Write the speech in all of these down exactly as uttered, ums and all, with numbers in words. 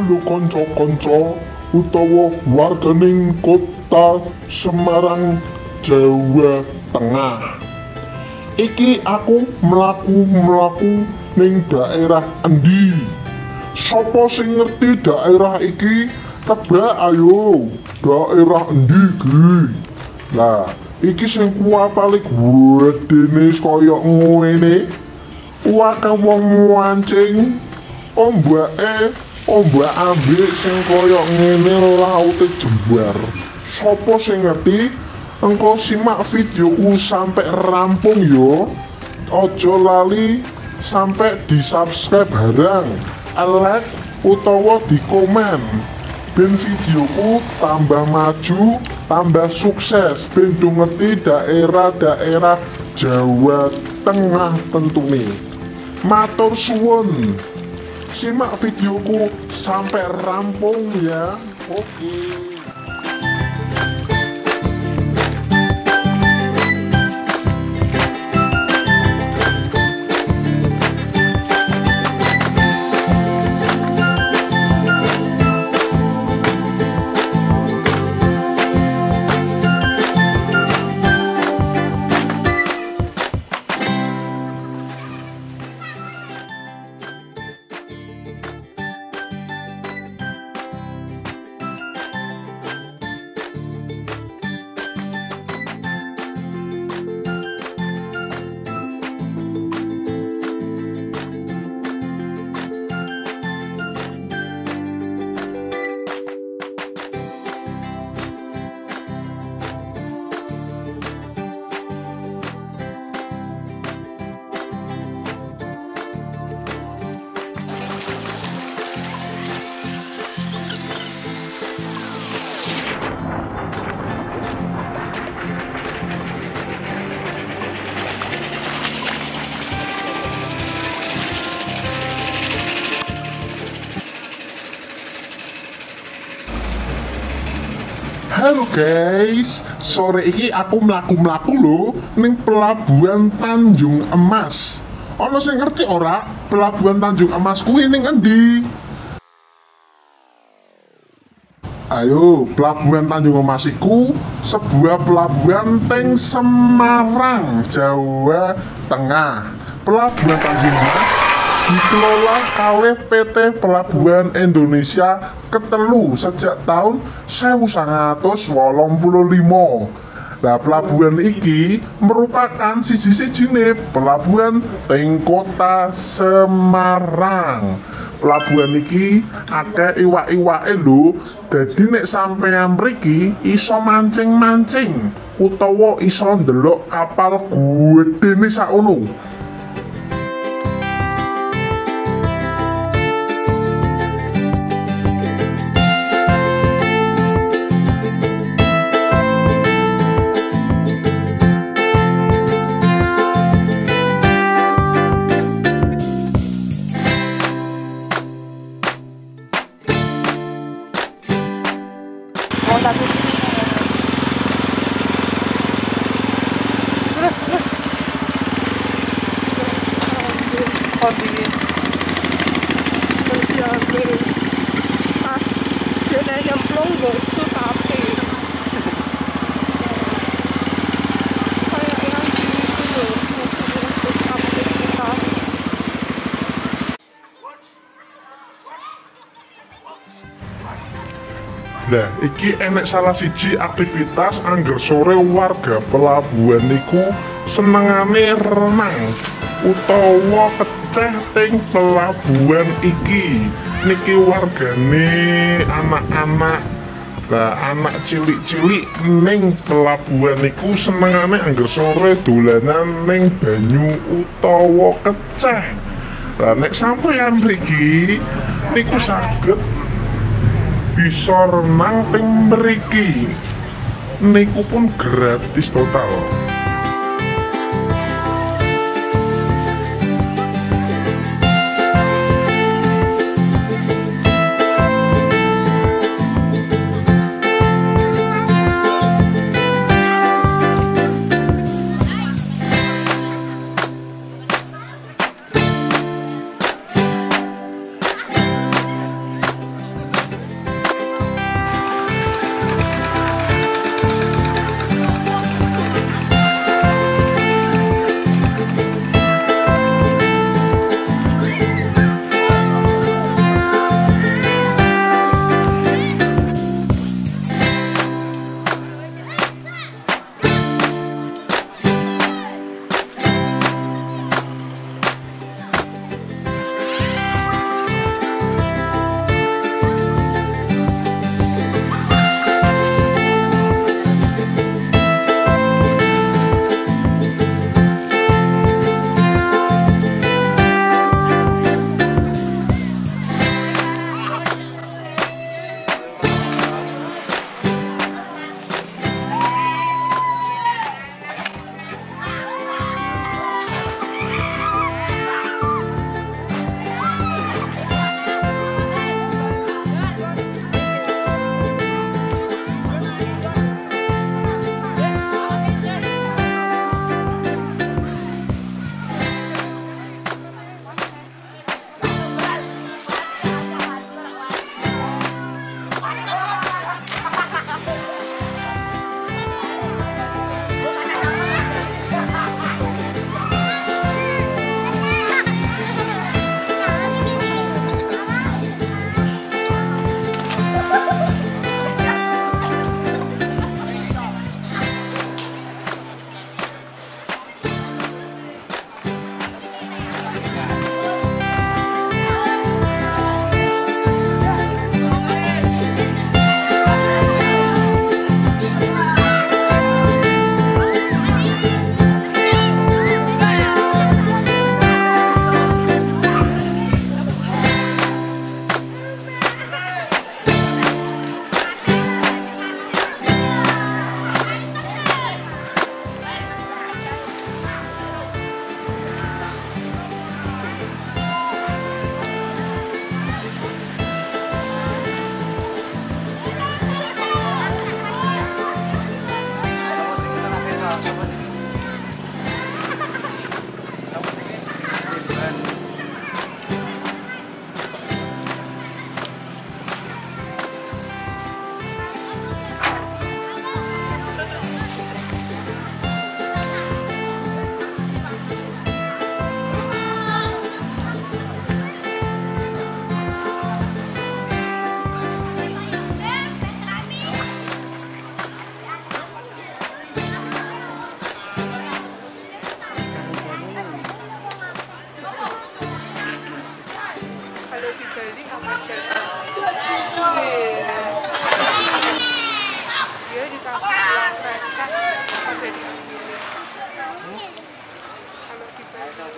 Halo konco-konco utawa warganing kota Semarang, Jawa Tengah. Iki aku mlaku-mlaku ning daerah endi? Sopo sing ngerti daerah iki? Tebak ayo, daerah endi iki? Lah, iki sing kuapalik wedene kaya ngene. Wake wong mancing, ombake ombak ambek sing kaya ngene laute jembar. Sopo sing ngerti? Engko simak videoku sampai rampung yo. Ojo lali sampai di subscribe barang, like utawa di komen. Ben videoku tambah maju, tambah sukses. Ben do ngerti daerah-daerah Jawa Tengah tentunya. Matur suwun. Simak videoku sampai rampung ya. Oke. Halo guys, sore iki aku mlaku-mlaku lho ning pelabuhan Tanjung Emas. Ono sing ngerti ora pelabuhan Tanjung Emas kuwi ning endi? Ayo, pelabuhan Tanjung Emas iku sebuah pelabuhan teng Semarang, Jawa Tengah. Pelabuhan Tanjung Emas dikelola oleh P T Pelabuhan Indonesia ketelu sejak tahun seribu sembilan ratus wolung puluh lima. Nah, pelabuhan iki merupakan siji-sijine pelabuhan teng kota Semarang. Pelabuhan iki akeh iwak-iwake lho. Dadi nek sampeyan mriki iso mancing-mancing utawa iso ndelok kapal gedene sakono. Oh, tapi oh di terjadi pas dia nyemplung gosok tapi kayak yang di itu loh gosok aktivitas. Nah, iki enek salah siji aktivitas angger sore warga pelabuhan niku senengane renang utawa keceh teng pelabuhan iki. Niki wargane anak-anak, lah anak cilik-cilik ning pelabuhan niku senengane angger sore dolanan ning banyu utawa keceh. Lah nek sampeyan mriki niku saged bisa renang teng mriki. Niku pun gratis total. sama Jerman. Dia dikasih uang receh sampai diambilin. Kalau dibayar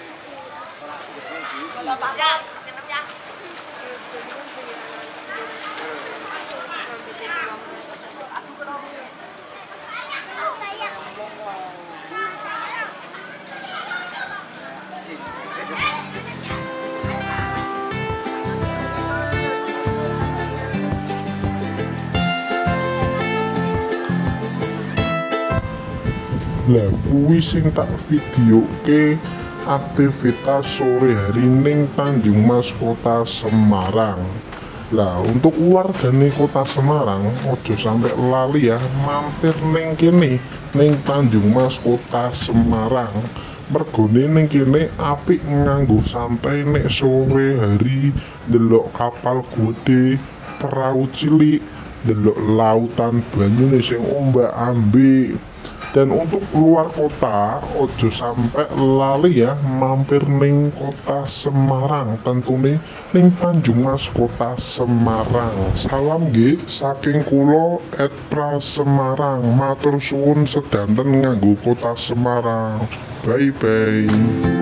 Lah kuwi sing tak videoke aktivitas sore hari ning Tanjung Mas Kota Semarang. Lah untuk wargane Kota Semarang ojo sampai lali ya mampir ning kene ning Tanjung Mas Kota Semarang. Mergone ning kene apik nganggo santai nek sore hari delok kapal gede, perahu cilik, delok lautan banyune sing ombak ambek. Dan untuk keluar kota ojo sampai lali ya mampir ning Kota Semarang, tentunya ning Tanjung Mas Kota Semarang. Salam nggih saking kulo et pra Semarang, matur suwun sedanten nganggo Kota Semarang. Bye bye.